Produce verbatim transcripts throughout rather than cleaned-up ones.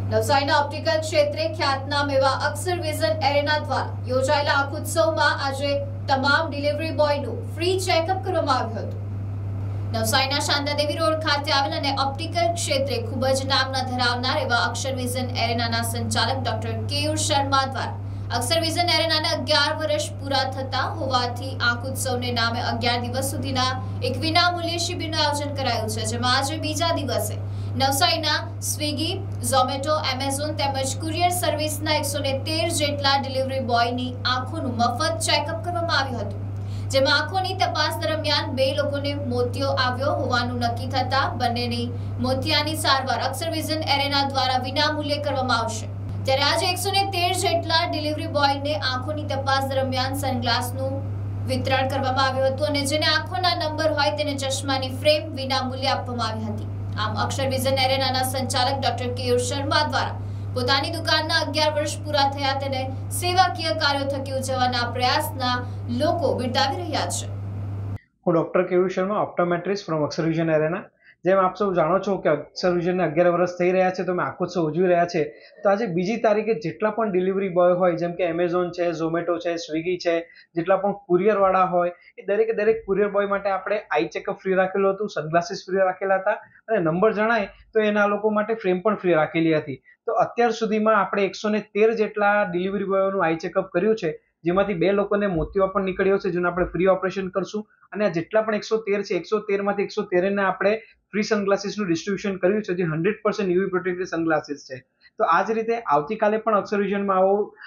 નવસારીના ઓપ્ટિકલ ક્ષેત્રે ખ્યાતનામ એવા અક્ષર વિઝન એરેના દ્વારા યોજાયેલા આખોત્સવમાં આજે તમામ ડિલિવરી બોયનું ફ્રી ચેકઅપ કરવામાં આવ્યું હતું। નવસારીના શાંતાદેવી રોડ ખાતે આવેલ અને ઓપ્ટિકલ ક્ષેત્રે ખૂબ જ નામના ધરાવનાર એવા અક્ષર વિઝન એરેનાના સંચાલક ડોક્ટર કેયુર શર્મા દ્વારા અક્ષર વિઝન એરેનાના અગિયાર વર્ષ પૂરા થતા હોવાથી આખોત્સવને નામે અગિયાર દિવસ સુધીના એક વિનામૂલ્ય શિબિરનું આયોજન કરાયું છે, જેમાં આજે બીજા દિવસે નવસારીના સ્વિગી, ઝોમેટો, એમેઝોન તેમજ કુરિયર સર્વિસના એકસો ને તેર જેટલા ડિલિવરી બોયની આંખોનું મફત ચેકઅપ કરવામાં આવ્યું હતું, જેમાં આંખોની તપાસ દરમિયાન બે લોકોને મોતિયો આવ્યો હોવાનું નક્કી થતા બંનેની મોતિયાની સારવાર અક્ષર વિઝન એરેના દ્વારા વિનામૂલ્યે કરવામાં આવશે। ત્યારે આજે એકસો ને તેર જેટલા ડિલિવરી બોયને આંખોની તપાસ દરમિયાન સનગ્લાસનું વિતરણ કરવામાં આવ્યું હતું અને જેને આંખોના નંબર હોય તેને ચશ્માની ફ્રેમ વિનામૂલ્યે આપવામાં આવી હતી। આમ અક્ષર વિઝન એરેનાના સંચાલક ડોક્ટર કેયુર શર્મા દ્વારા પોતાની દુકાનના અગિયાર વર્ષ પૂરા થયા તેને સેવાકીય કાર્યો થકી ઉજવવાના પ્રયાસના લોકો બિરદાવી રહ્યા છે। હું doctor Keyur Sharma, optometrist from Akshar vision arena. જેમ આપ સૌ જાણો છો કે અક્ષર વિઝનને અગિયાર વર્ષ થઈ રહ્યા છે, તો અમે આખોત્સવ ઉજવી રહ્યા છે। તો આજે બીજી તારીખે જેટલા પણ ડિલિવરી બોય હોય, જેમ કે એમેઝોન છે, ઝોમેટો છે, સ્વિગી છે, જેટલા પણ કુરિયરવાળા હોય, એ દરેકે દરેક કુરિયર બોય માટે આપણે આઈ ચેકઅપ ફ્રી રાખેલું હતું, સનગ્લાસીસ ફ્રી રાખેલા હતા અને નંબર જણાય તો એના લોકો માટે ફ્રેમ પણ ફ્રી રાખેલી હતી। તો અત્યાર સુધીમાં આપણે એકસો ને તેર જેટલા ડિલિવરી બોયોનું આઈ ચેકઅપ કર્યું છે, જેમાંથી બે લોકોને મોતિયો પણ નીકળ્યો છે, જેનું આપણે ફ્રી ઓપરેશન કરશું અને આ જેટલા પણ એકસો તેર છે, એકસો તેર માંથી એકસો તેર ને આપણે ફ્રી સનગ્લાસીસનું ડિસ્ટ્રીબ્યુશન કર્યું છે, જે hundred percent UV protected sunglasses છે। તો આ જ રીતે આવતીકાલે પણ અક્ષર વિઝનમાં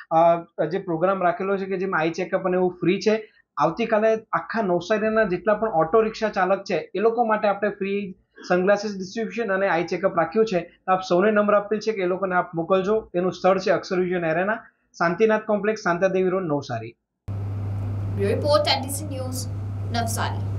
આવો જે પ્રોગ્રામ રાખેલો છે કે જેમાં આઈ ચેકઅપ અને એવું ફ્રી છે। આવતીકાલે આખા નવસારીના જેટલા પણ ઓટો રિક્ષા ચાલક છે એ લોકો માટે આપણે ફ્રી સનગ્લાસીસ ડિસ્ટ્રીબ્યુશન અને આઈ ચેકઅપ રાખ્યું છે। તો આપ સૌને નમ્ર અપીલ છે કે એ લોકોને આપ મોકલજો। એનું સ્થળ છે Akshar vision arena, Shantinath complex, Shantadevi road, Navsari. Report NDC news, Navsari.